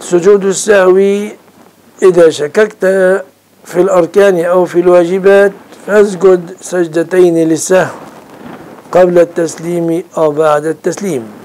سجود السهو إذا شككت في الأركان أو في الواجبات فاسجد سجدتين للسهو قبل التسليم أو بعد التسليم.